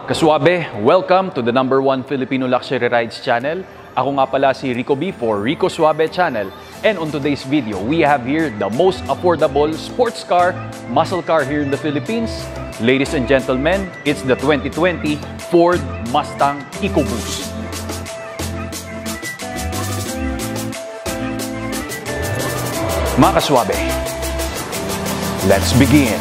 Kaswabe, welcome to the #1 Filipino Luxury Rides channel. Ako nga pala si Rico B for Rico Suabe channel. And on today's video, we have here the most affordable sports car, muscle car here in the Philippines. Ladies and gentlemen, it's the 2020 Ford Mustang EcoBoost. Mga kaswabe, let's begin!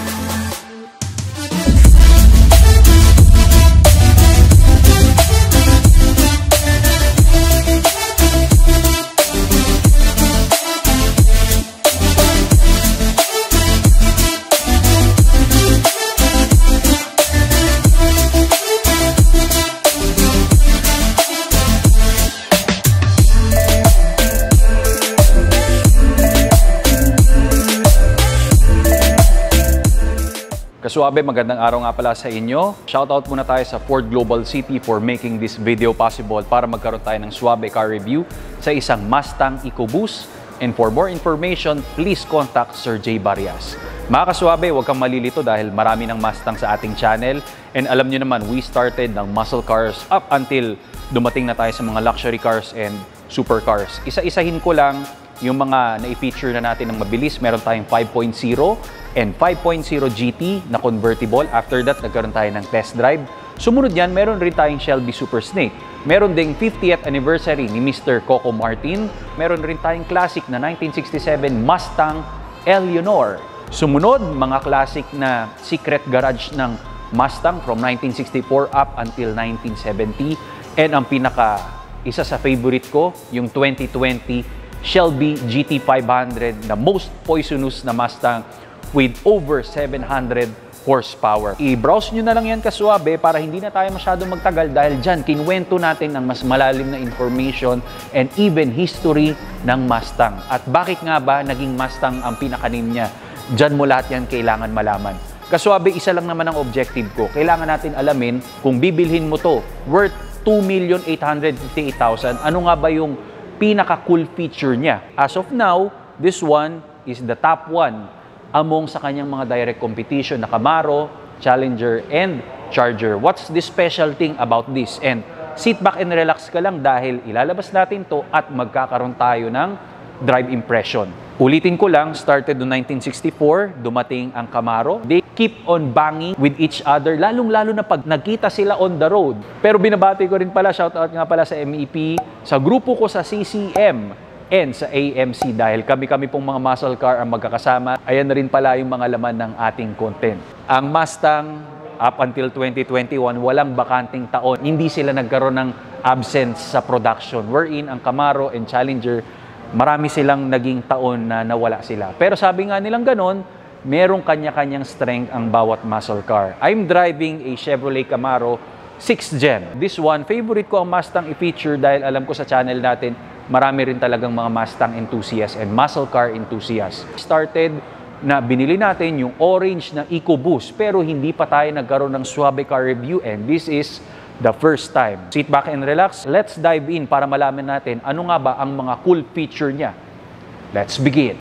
Kaswabe, magandang araw nga pala sa inyo. Shoutout muna tayo sa Ford Global City for making this video possible para magkaroon tayo ng Suabe car review sa isang Mustang EcoBoost. And for more information, please contact Sir J. Barrias. Mga kaswabe, huwag kang malilito dahil marami ng Mustang sa ating channel. And alam nyo naman, we started ng muscle cars up until dumating na tayo sa mga luxury cars and supercars. Isa-isahin ko lang yung mga na-feature na natin ng mabilis. Meron tayong 5.0 and 5.0 GT na convertible. After that, nagkaroon tayo ng test drive. Sumunod yan, meron rin tayong Shelby Super Snake. Meron ding 50th anniversary ni Mr. Coco Martin. Meron rin tayong classic na 1967 Mustang Eleanor. Sumunod, mga classic na secret garage ng Mustang from 1964 up until 1970. And ang isa sa favorite ko, yung 2020 Shelby GT500 na most poisonous na Mustang with over 700 horsepower. I-browse nyo na lang yan kaswabe para hindi na tayo masyadong magtagal dahil dyan kinwento natin ang mas malalim na information and even history ng Mustang. At bakit nga ba naging Mustang ang pinakanim niya? Dyan mo lahat yan kailangan malaman. Kaswabe, isa lang naman ang objective ko. Kailangan natin alamin kung bibilhin mo to worth 2,858,000, ano nga ba yung pinaka-cool feature niya? As of now, this one is the top one among sa kanyang mga direct competition na Camaro, Challenger, and Charger. What's the special thing about this? And sit back and relax ka lang dahil ilalabas natin to at magkakaroon tayo ng drive impression. Ulitin ko lang, started noong 1964, dumating ang Camaro. They keep on banging with each other, lalong-lalo na pag nagkita sila on the road. Pero binabati ko rin pala, shoutout nga pala sa MEP, sa grupo ko sa CCM, and sa AMC dahil kami-kami pong mga muscle car ang magkakasama. Ayan na rin pala yung mga laman ng ating content. Ang Mustang, up until 2021, walang bakanting taon. Hindi sila nagkaroon ng absence sa production. Wherein ang Camaro and Challenger, marami silang naging taon na nawala sila. Pero sabi nga nilang ganon, merong kanya-kanyang strength ang bawat muscle car. I'm driving a Chevrolet Camaro 6th Gen. This one, favorite ko ang Mustang i-feature dahil alam ko sa channel natin, marami rin talagang mga Mustang enthusiasts and muscle car enthusiasts. Started na binili natin yung orange na EcoBoost pero hindi pa tayo nagkaroon ng Suabe car review and this is the first time. Sit back and relax. Let's dive in para malaman natin ano nga ba ang mga cool feature niya. Let's begin!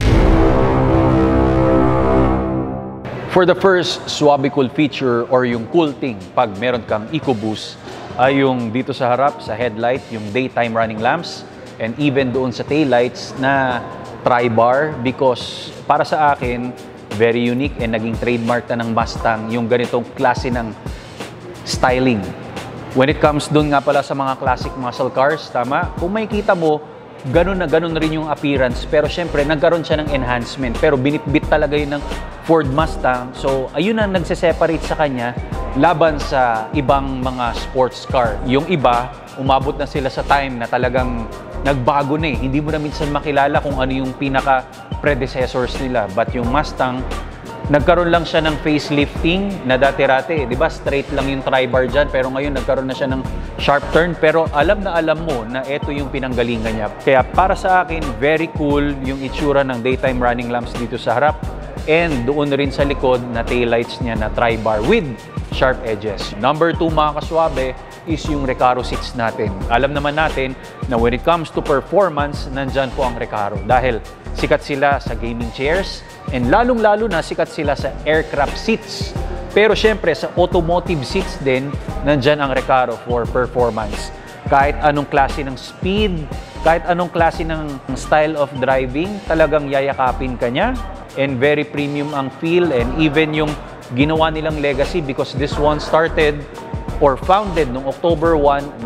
For the first Suabe cool feature or yung cool thing pag meron kang EcoBoost ay yung dito sa harap, sa headlight, yung daytime running lamps and even doon sa taillights na tri-bar because para sa akin, very unique and naging trademark na ng Mustang yung ganitong klase ng styling. When it comes doon nga pala sa mga classic muscle cars, tama? Kung makikita mo, ganun na ganun rin yung appearance pero syempre nagkaroon siya ng enhancement pero binitbit talaga yun ng Ford Mustang. So ayun ang nagse-separate sa kanya laban sa ibang mga sports car. Yung iba, umabot na sila sa time na talagang nagbago na eh. Hindi mo na minsan makilala kung ano yung pinaka-predecessors nila. But yung Mustang, nagkaroon lang siya ng facelifting na dati-rate. Di ba? Straight lang yung tri-bar dyan. Pero ngayon, nagkaroon na siya ng sharp turn. Pero alam na alam mo na ito yung pinanggalingan niya. Kaya para sa akin, very cool yung itsura ng daytime running lamps dito sa harap. And doon rin sa likod na taillights niya na tri-bar with sharp edges. Number 2 mga kaswabe is yung Recaro seats natin. Alam naman natin na when it comes to performance, nandyan po ang Recaro. Dahil sikat sila sa gaming chairs and lalong-lalo na sikat sila sa aircraft seats. Pero syempre, sa automotive seats din, nandyan ang Recaro for performance. Kahit anong klase ng speed, kahit anong klase ng style of driving, talagang yayakapin ka niya. And very premium ang feel, and even yung ginawa nilang legacy because this one started or founded noong October 1,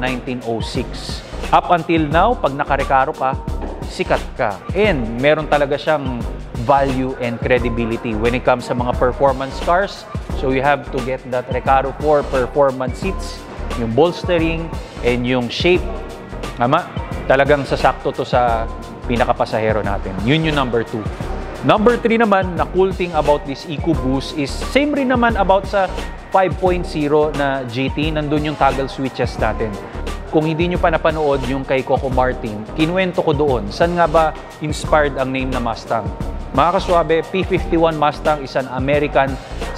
1906. Up until now, pag naka-Recaro ka, sikat ka. And meron talaga siyang value and credibility when it comes sa mga performance cars. So you have to get that Recaro 4 performance seats, yung bolstering, and yung shape. Tama? Talagang sasakto to sa pinakapasahero natin. Yun yung number 2. Number 3 naman, na cool thing about this EcoBoost is same rin naman about sa 5.0 na GT. Nandun yung toggle switches natin. Kung hindi nyo pa napanood yung kay Coco Martin, kinuwento ko doon, saan nga ba inspired ang name na Mustang? Mga kaswabe, P-51 Mustang is an American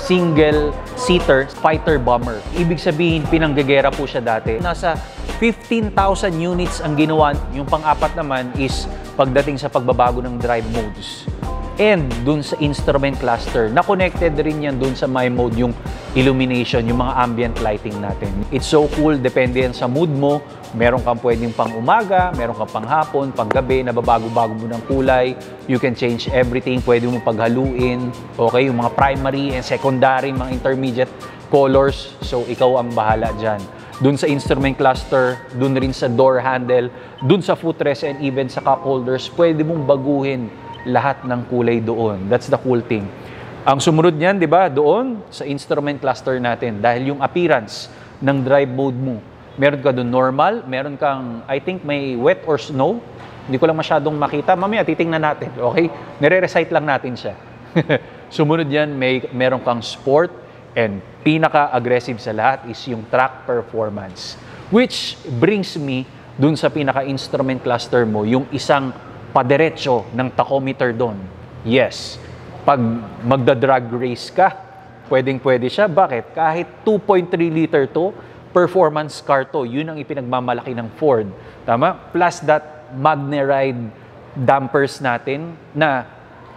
single-seater fighter bomber. Ibig sabihin, pinanggagera po siya dati. Nasa 15,000 units ang ginawa. Yung pang-apat naman is pagdating sa pagbabago ng drive modes. And dun sa instrument cluster, na-connected rin yan dun sa My Mode, yung illumination, yung mga ambient lighting natin. It's so cool, depende yan sa mood mo. Meron kang pwedeng pang umaga, meron kang pang hapon, pang gabi, nababago-bago mo ng kulay. You can change everything, pwede mo paghaluin. Okay, yung mga primary and secondary, mga intermediate colors. So, ikaw ang bahala dyan. Dun sa instrument cluster, dun rin sa door handle, dun sa footrest and even sa cup holders, pwede mong baguhin lahat ng kulay doon. That's the cool thing. Ang sumunod niyan, di ba, doon sa instrument cluster natin, dahil yung appearance ng drive mode mo, meron ka doon normal, meron kang, I think may wet or snow. Hindi ko lang masyadong makita. Mamaya, titingnan natin, okay? Nire-recite lang natin siya. Sumunod yan, meron kang sport, and pinaka-aggressive sa lahat is yung track performance. Which brings me doon sa pinaka-instrument cluster mo, yung isang padiretso ng tachometer doon. Yes, pag magda-drag race ka, pwedeng-pwede siya. Bakit? Kahit 2.3 liter to, performance car to, yun ang ipinagmamalaki ng Ford. Tama? Plus that MagneRide dampers natin na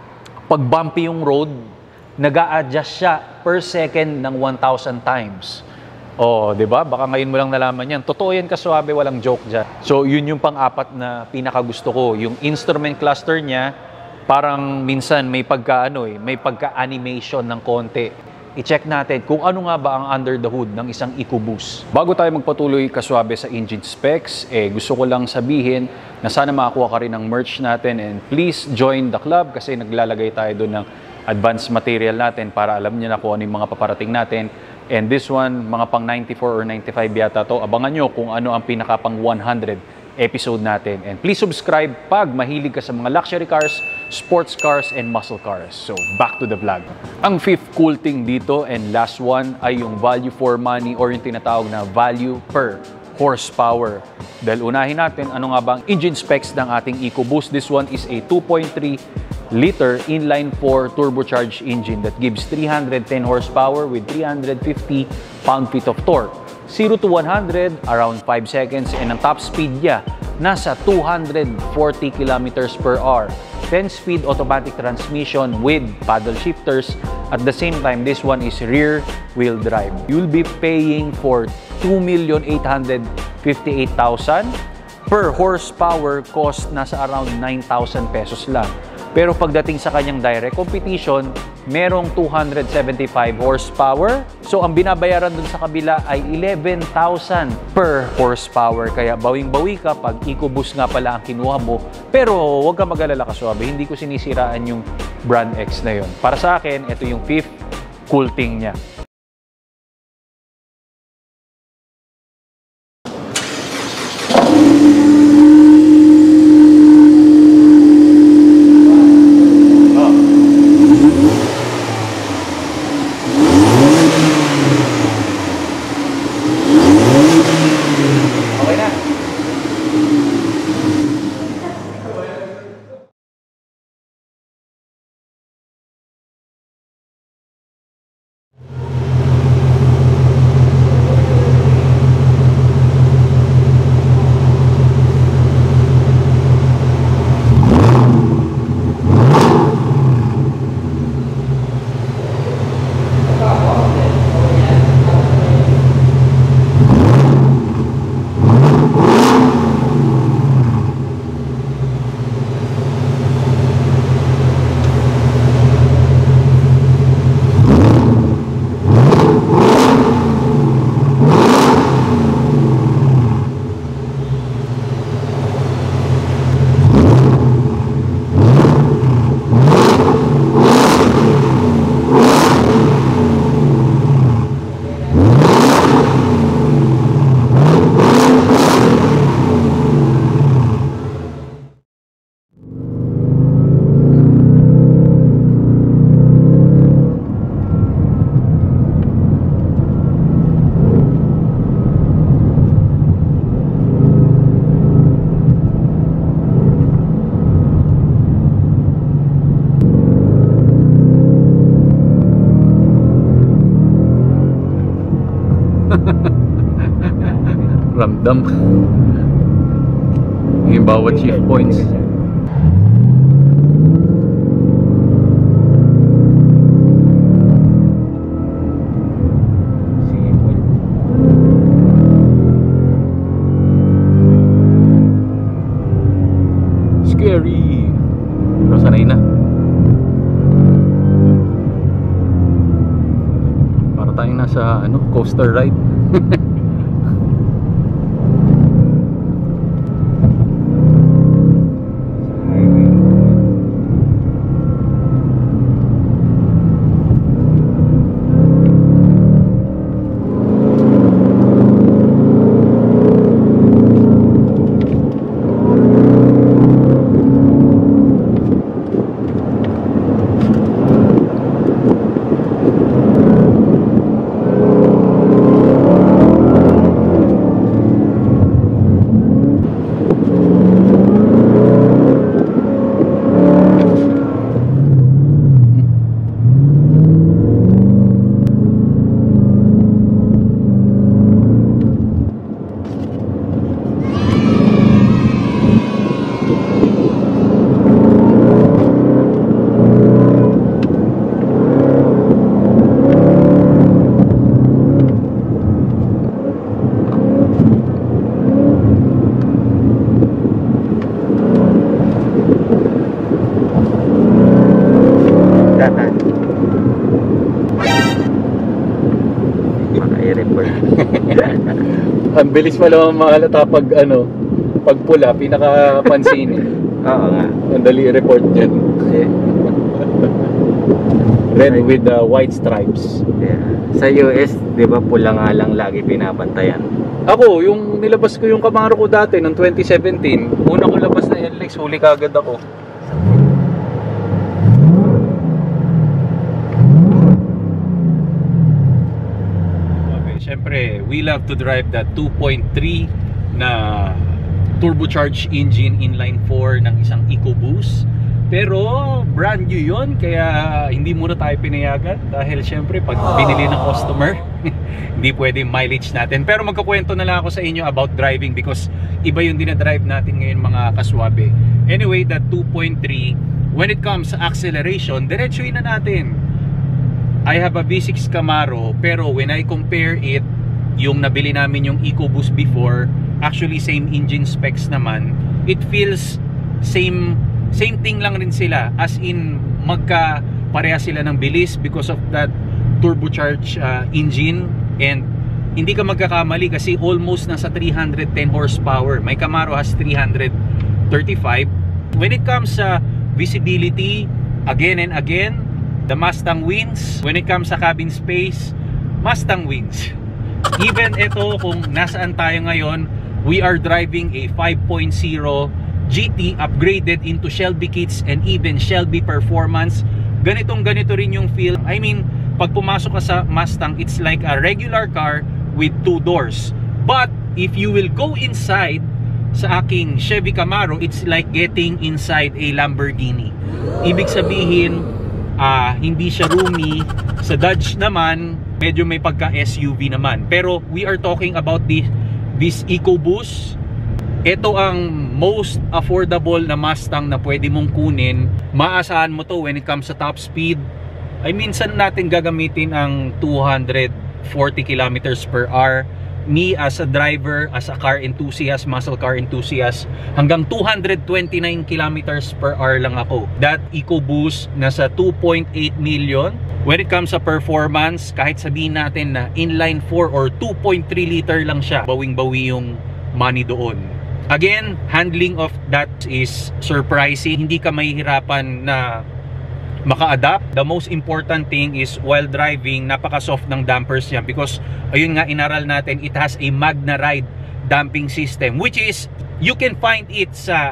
pag bumpy yung road, nag-a-adjust siya per second ng 1,000 times. Oh, 'di ba? Baka ngayon mo lang nalaman 'yan. Totoo 'yan, kaswabe, walang joke diyan. So, 'yun yung pang-apat na pinakagusto ko, yung instrument cluster niya. Parang minsan may may pagka-animation ng konti. I-check natin kung ano nga ba ang under the hood ng isang EcoBoost. Bago tayo magpatuloy, kaswabe, sa engine specs, gusto ko lang sabihin na sana makakuha ka rin ng merch natin, and please join the club kasi naglalagay tayo doon ng advanced material natin para alam niyo na kung ano yung mga paparating natin. And this one, mga pang 94 or 95 yata to. Abangan nyo kung ano ang pinaka pang 100 episode natin. And please subscribe pag mahilig ka sa mga luxury cars, sports cars, and muscle cars. So, back to the vlog. Ang fifth cool thing dito and last one ay yung value for money, or yung tinatawag na value per horsepower. Dahil unahin natin, ano nga ba ang engine specs ng ating EcoBoost. This one is a 2.3-liter inline-4 turbocharged engine that gives 310 horsepower with 350 pound-feet of torque. 0 to 100, around 5 seconds, and ang top speed niya, nasa 240 kilometers per hour. 10-speed automatic transmission with paddle shifters. At the same time, this one is rear-wheel drive. You'll be paying for 2,858,000 per horsepower. Cost nasa around 9,000 pesos lang. Pero pagdating sa kanyang direct competition, merong 275 horsepower. So ang binabayaran dun sa kabila ay 11,000 per horsepower. Kaya bawing-bawi ka pag EcoBoost nga pala ang kinuha mo. Pero huwag ka mag-alala, kaswabe, hindi ko sinisiraan yung brand X na yun. Para sa akin, ito yung fifth cool thing niya. Ramdam yung bawat shift points. Scary, pero sanay na. Para tayong nasa coaster ride. Ang bilis pala mahalata pag pag pula, pinakapansin eh. Oo nga. Ang dali report dyan. Red with the white stripes. Yeah. Sa US, di ba pula nga lang lagi pinabantayan? Ako, yung nilabas ko yung Camaro ko dati noong 2017, una ko labas na NLEX, huli kagad ako. Siyempre, we love to drive that 2.3 na turbocharged engine inline 4 ng isang EcoBoost. Pero brand new yun, kaya hindi muna tayo pinayagan dahil siyempre pag binili ng customer, hindi pwede mileage natin. Pero magkakwento na lang ako sa inyo about driving because iba yung dinadrive natin ngayon mga kaswabe. Anyway, that 2.3, when it comes sa acceleration, diretsuin na natin. I have a V6 Camaro, pero when I compare it, yung nabili namin yung EcoBoost before, actually same engine specs naman, it feels same thing lang rin sila, as in magka-pareha sila ng bilis because of that turbocharged engine, and hindi ka magkakamali kasi almost nasa 310 horsepower. My Camaro has 335. When it comes sa visibility, again and again, the Mustang wins. When it comes sa cabin space, Mustang wins. Even ito, kung nasaan tayo ngayon, we are driving a 5.0 GT upgraded into Shelby kits and even Shelby performance. Ganito rin yung feel. I mean, pag pumasok ka sa Mustang, it's like a regular car with 2 doors. But if you will go inside sa aking Chevy Camaro, it's like getting inside a Lamborghini. Ibig sabihin, hindi siya roomy. Sa Dodge naman, medyo may pagka-SUV naman. Pero we are talking about this EcoBoost. Ito ang most affordable na Mustang na pwede mong kunin. Maasahan mo to when it comes sa top speed. Ay minsan natin gagamitin ang 240 kilometers per hour. Me as a driver, as a car enthusiast, muscle car enthusiast, hanggang 229 kilometers per hour lang ako. That EcoBoost nasa 2.8 million. When it comes sa performance, kahit sabihin natin na inline 4 or 2.3 liter lang siya, bawing-bawi yung money doon. Again, handling of that is surprising. Hindi ka mahihirapan na maka-adapt. The most important thing is while driving, napaka-soft ng dampers niya because ayun nga inaral natin, it has a MagnaRide damping system, which is you can find it sa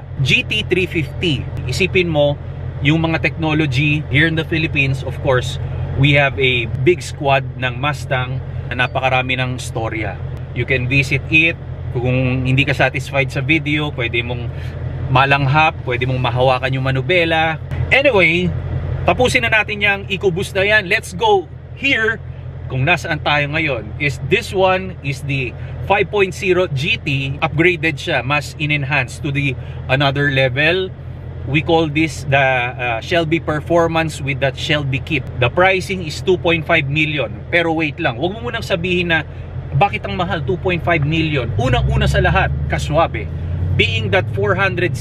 GT350. Isipin mo yung mga technology here in the Philippines. Of course, we have a big squad ng Mustang na napakarami ng storya. You can visit it. Kung hindi ka satisfied sa video, pwede mong malanghap, pwede mong mahawakan yung manubela. Anyway, tapusin na natin yung EcoBoost na yan. Let's go here kung nasaan tayo ngayon is this one is the 5.0 GT. Upgraded siya, mas in-enhance to the another level. We call this the Shelby Performance with that Shelby Kit. The pricing is 2.5 million. Pero wait lang, huwag mo munang sabihin na bakit ang mahal 2.5 million. Unang-una sa lahat, kaswabe, being that 460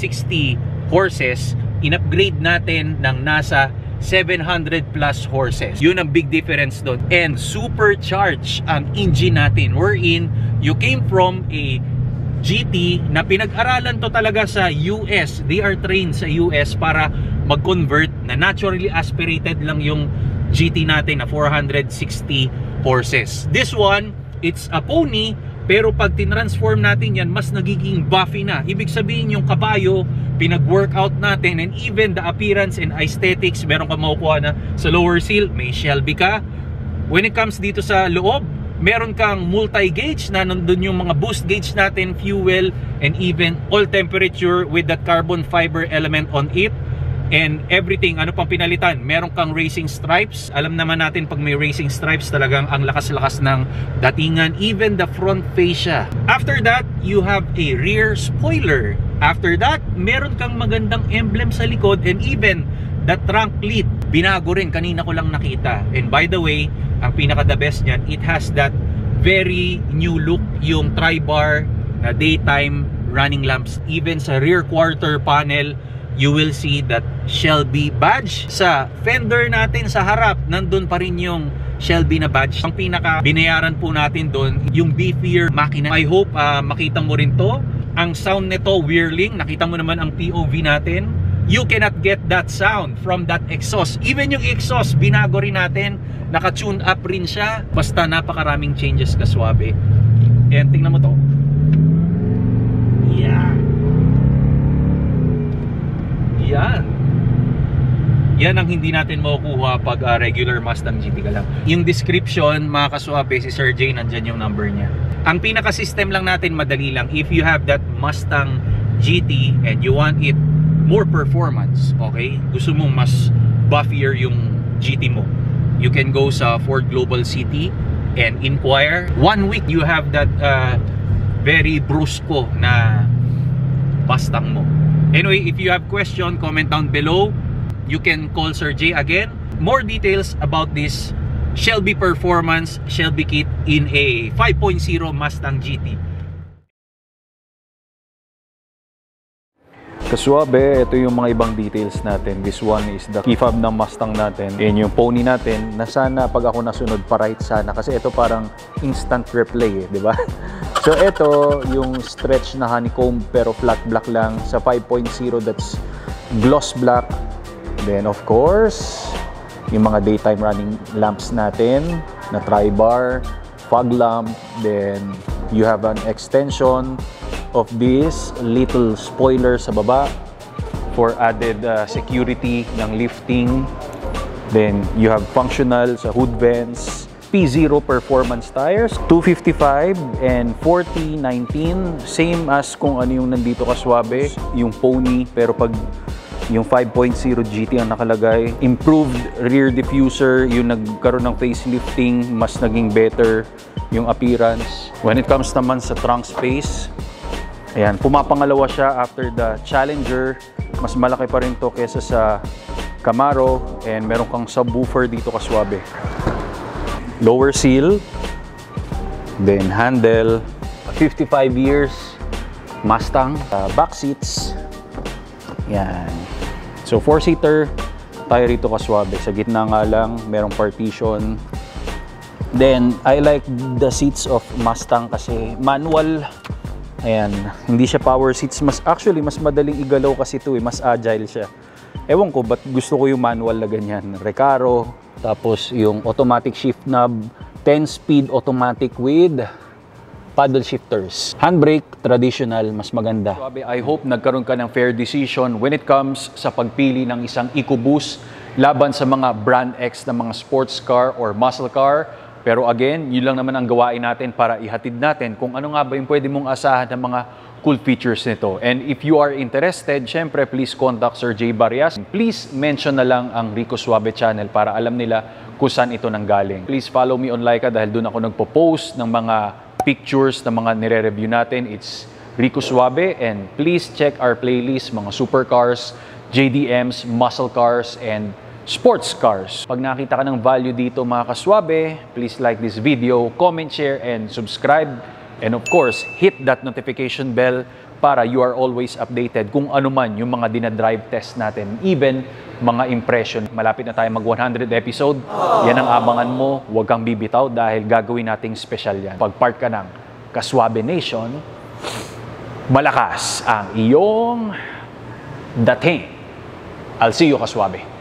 horses, in-upgrade natin ng nasa 700 plus horses. Yun ang big difference doon. And supercharged ang engine natin. Wherein you came from a GT na pinag-aralan to talaga sa US. They are trained sa US para mag-convert na naturally aspirated lang yung GT natin na 460 horses. This one, it's a pony, pero pag tinransform natin yan, mas nagiging buffy na. Ibig sabihin yung kabayo, pinag-workout natin, and even the appearance and aesthetics, meron ka makukuha na sa lower seal, may Shelby ka. When it comes dito sa loob, meron kang multi-gauge na nandun yung mga boost gauge natin, fuel, and even all temperature with that carbon fiber element on it. And everything, ano pang pinalitan? Meron kang racing stripes. Alam naman natin pag may racing stripes, talagang ang lakas-lakas ng datingan. Even the front fascia. After that, you have a rear spoiler. After that, meron kang magandang emblem sa likod. And even the trunk lid, binago rin. Kanina ko lang nakita. And by the way, ang pinaka-the best niyan, it has that very new look, yung tri-bar na daytime running lamps. Even sa rear quarter panel, you will see that Shelby badge. Sa fender natin sa harap, nandun pa rin yung Shelby na badge. Ang pinaka binayaran po natin doon, yung beefier makina. I hope makita mo rin to. Ang sound nito, whirling. Nakita mo naman ang POV natin. You cannot get that sound from that exhaust. Even yung exhaust, binago rin natin. Naka-tune up rin siya. Basta napakaraming changes, kaswabe. And tingnan mo to. Yeah. Yan ang hindi natin makukuha pag regular Mustang GT ka lang. Yung description, mga kaswabe, si Sir Jay, nandyan yung number niya. Ang pinaka-system lang natin, madali lang. If you have that Mustang GT and you want it more performance, okay? Gusto mong mas buffier yung GT mo, you can go sa Ford Global City and inquire. 1 week, you have that very brusco na Mustang mo. Anyway, if you have question, comment down below. You can call Sir Jay again. More details about this Shelby Performance Shelby Kit in a 5.0 Mustang GT. Kaswabe, ito yung mga ibang details natin. This one is the key fob ng Mustang natin. And yung pony natin, na sana pag ako nasunod pa right sana. Kasi ito parang instant replay, di ba? So ito, yung stretch na honeycomb pero flat black lang. Sa 5.0, that's gloss black. Then of course, yung mga daytime running lamps natin na tri-bar, fog lamp. Then you have an extension of this little spoiler sa baba for added security ng lifting. Then you have functional sa hood vents. P0 performance tires, 255 and 40/19, same as kung ano yung nandito, kaswabe, yung pony, pero pag yung 5.0 GT ang nakalagay. Improved rear diffuser, yung nagkaroon ng facelifting, mas naging better yung appearance. When it comes naman sa trunk space, ayan, pumapangalawa siya after the Challenger. Mas malaki pa rin to kesa sa Camaro, and meron kang subwoofer dito, kaswabe. Lower seal, then handle, 55 years Mustang. Back seats, yan. So 4-seater tayo rito, kaswabe. Sa gitna nga lang, merong partition. Then I like the seats of Mustang kasi manual. Ayan, hindi siya power seats. Actually, mas madaling igalaw kasi ito, mas agile siya. Ewan ko, ba't gusto ko yung manual na ganyan. Recaro, tapos yung automatic shift knob, 10-speed automatic with paddle shifters. Handbrake, traditional, mas maganda. I hope nagkaroon ka ng fair decision when it comes sa pagpili ng isang EcoBoost laban sa mga brand X na mga sports car or muscle car. Pero again, yun lang naman ang gawain natin para ihatid natin kung ano nga ba yung pwede mong asahan ng mga cool features nito. And if you are interested, syempre, please contact Sir Jay Barrias. Please mention na lang ang Rico Suave channel para alam nila kung saan ito nanggaling. Please follow me on Laika dahil doon ako nagpo-post ng mga pictures ng mga nire-review natin. It's Rico Suave, and please check our playlist, mga supercars, JDMs, muscle cars, and sports cars. Pag nakita ka ng value dito mga kaswabe, please like this video, comment, share, and subscribe. And of course, hit that notification bell para you are always updated kung ano man yung mga dinadrive test natin. Even mga impression. Malapit na tayo mag 100 episode. Yan ang abangan mo. Huwag kang bibitaw dahil gagawin nating special yan. Pag part ka ng Kaswabe Nation, malakas ang iyong dating. I'll see you, Kaswabe.